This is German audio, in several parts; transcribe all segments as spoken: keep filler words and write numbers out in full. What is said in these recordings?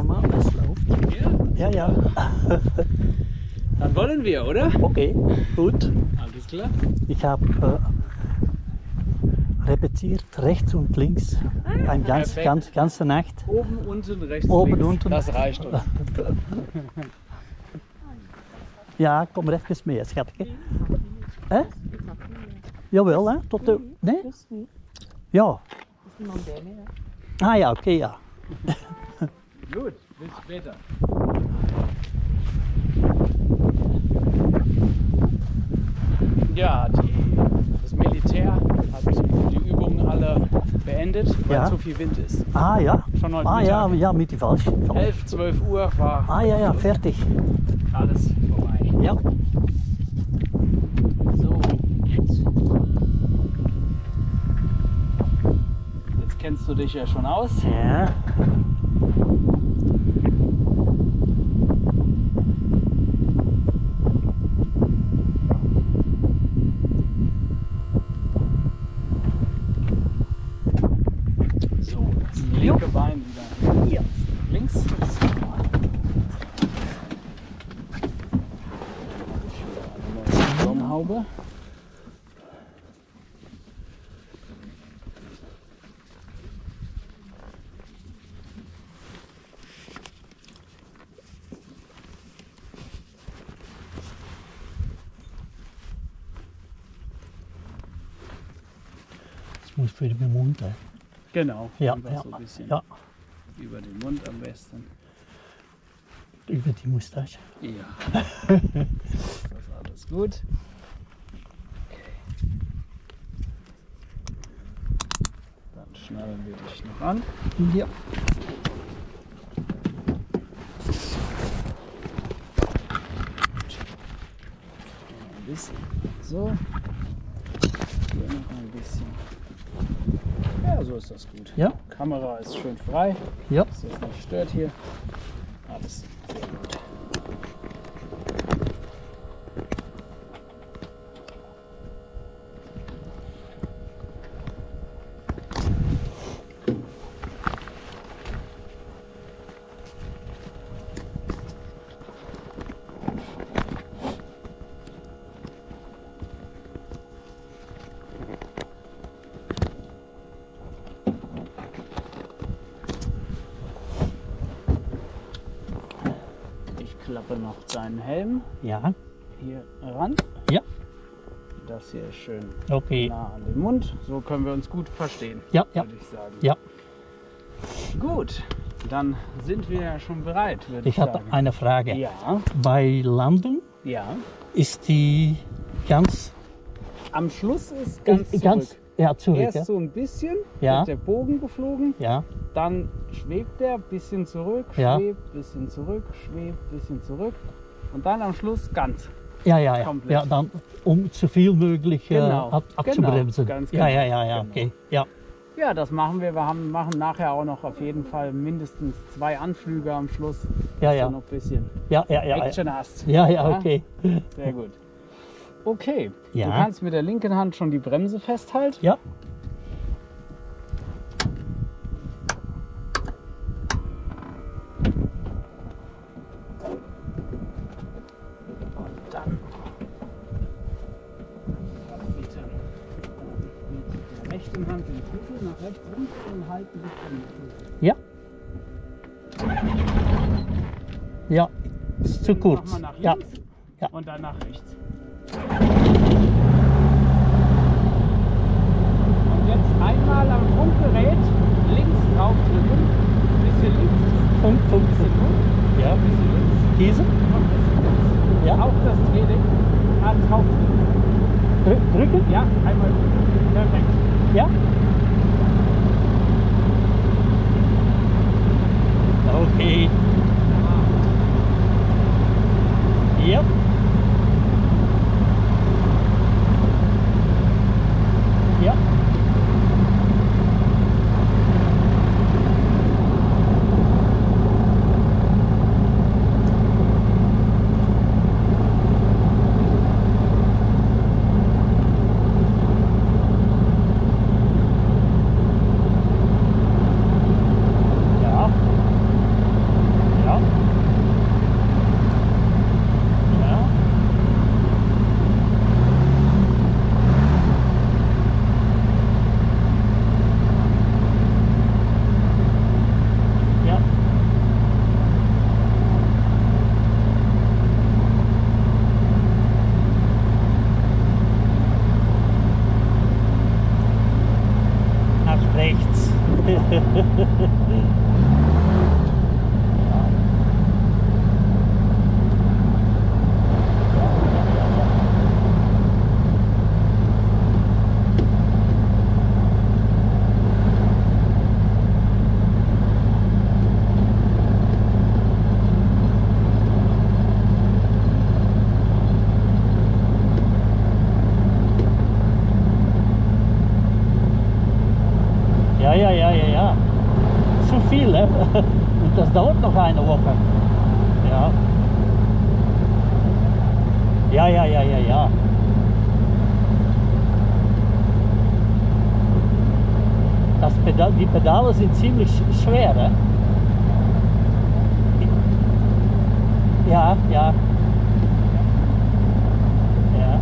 normal, es läuft. Ja? Ja, ja. Dann wollen wir, oder? Okay, gut. Alles klar. Ich habe äh, repetiert rechts und links eine ganz, Perfekt. ganz, ganze Nacht. Oben, unten, rechts, Oben, links. unten. Das reicht uns. Ja, kom er even mee, schatje. Hè? Jawel, hè? Tot de... Nee? Ja. Ah ja, oké, ja. Gut, bis später. Ja, die, das Militär hat die Übungen alle beendet, weil Ja. zu viel Wind ist. Ah ja. Schon heute Ah ja, Mittag. ja, mit die Falsch. elf, zwölf Uhr war Ah ja, ja, fertig. alles vorbei. Ja. So. Jetzt kennst du dich ja schon aus. Ja. So, das linke Bein wieder Ja. links. Sonnenhaube. Das muss für den Mund. Hè. Genau. Ja, einfach ja, so ein bisschen ja. über den Mund am besten. Über die Mustache. Ja. Das ist alles gut. Okay. Dann schnallen wir dich noch an. Ja. Ein bisschen so. Hier noch ein bisschen. Ja, so ist das gut. Ja. Kamera ist schön frei, Ja. dass das nicht stört hier. Alles sehr gut. Ich klappe noch deinen Helm Ja. hier ran. Ja. Das hier ist schön Okay. nah an den Mund. So können wir uns gut verstehen, Ja, ja. würde ich sagen. Ja. Gut, dann sind wir ja schon bereit, würde ich Ich habe sagen. eine Frage. Ja, Bei Landung ja. ist die ganz, Am Schluss ist ganz zurück. ganz ja, zurück. Erst Ja. so ein bisschen, Ja. wird der Bogen geflogen, Ja. dann schwebt der bisschen zurück, Ja. schwebt, bisschen zurück, schwebt, bisschen zurück und dann am Schluss ganz. Ja, ja, ja. Komplett. Ja, dann, um so viel möglich äh, Genau, ab, abzubremsen. genau, ganz Ja, genau, ja, ja, ja, genau. okay. Ja. Ja, das machen wir. Wir haben, machen nachher auch noch auf jeden Fall mindestens zwei Anflüge am Schluss, Ja, dass ja. du noch ein bisschen Ja, ja, ja. Ja, Action hast. ja, ja, okay. Sehr gut. Okay, Ja. du kannst mit der linken Hand schon die Bremse festhalten. Ja. Und dann bitte mit der rechten Hand den Schlüssel nach rechts rücken und halten bis zum Ja. Ja. Ist zu Mach kurz. mal nach Ja. links Ja. und dann nach rechts. Und jetzt einmal am Funkgerät links draufdrücken. Bisschen links, Funk, Funk, bisschen Funk. hoch, Ja. bisschen links Diese? und bisschen links. Ja. Auf das Trailing. Ah, draufdrücken. Drü drücken? Ja, einmal drücken. Perfekt. Ja. Okay. Ja. Ja. Ja, ja, ja, ja, ja. Zu viel, ne? Und das dauert noch eine Woche. Ja. Ja, ja, ja, ja, ja. Das Pedal, die Pedale sind ziemlich schwer, ne? Ja, ja. Ja.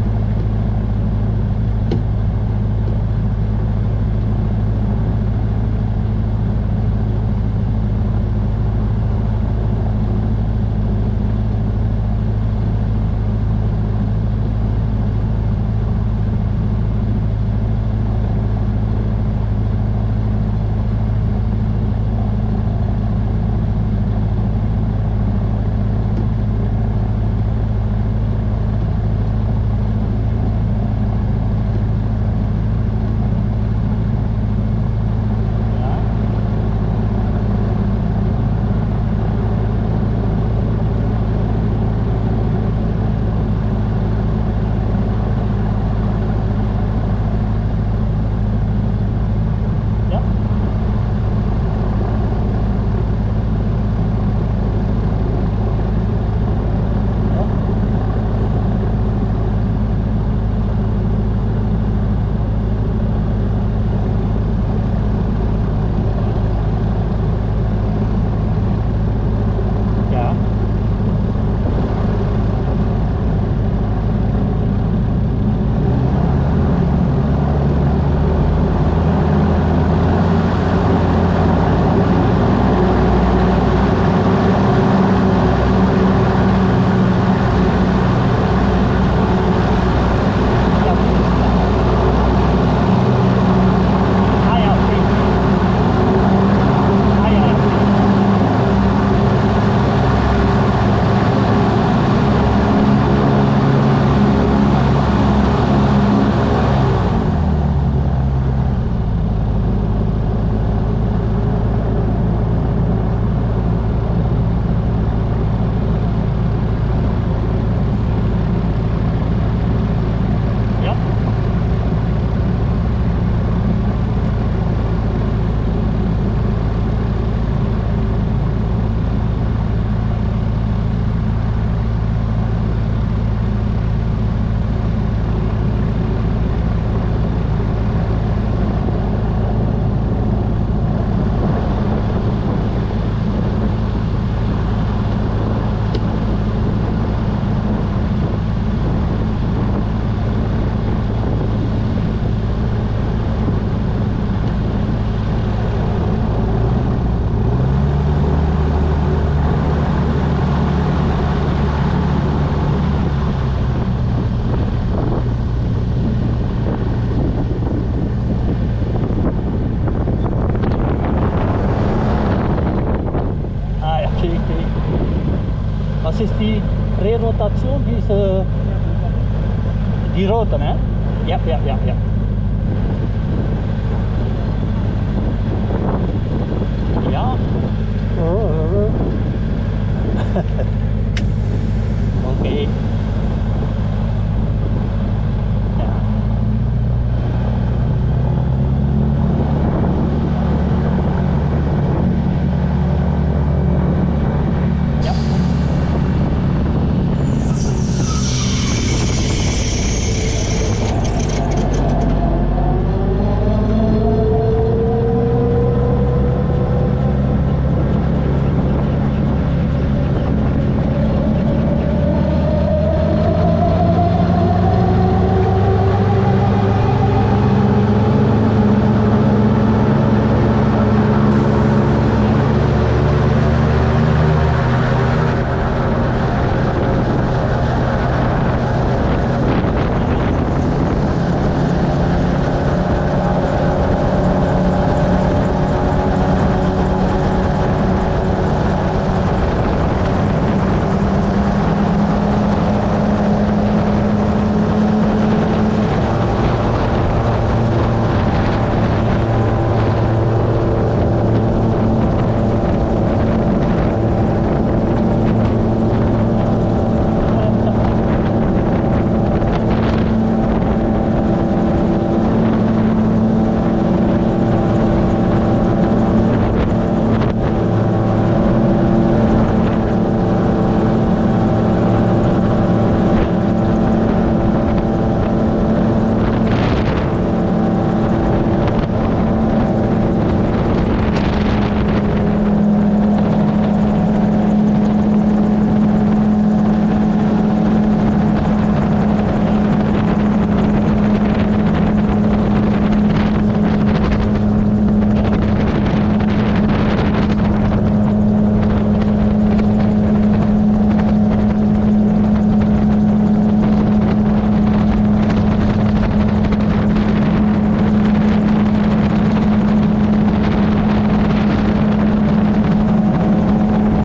Was ist die Rerotation, diese, die rote, ne? Ja, ja, ja, ja.